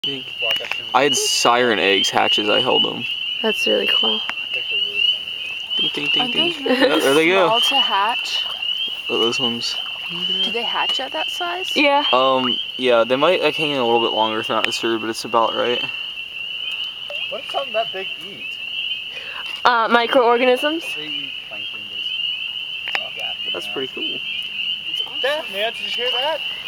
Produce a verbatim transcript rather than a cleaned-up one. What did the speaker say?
I had siren eggs hatch as I held them. That's really cool. Ding, ding, ding, Are ding. those really Yeah, there they small go. to hatch? Those ones. Do they hatch at that size? Yeah. Um, yeah, they might like hang in a little bit longer if they're not disturbed, but it's about right. What does something that big eat? Uh, microorganisms. They eat plankton, basically. That's pretty cool. That, man, did you hear that?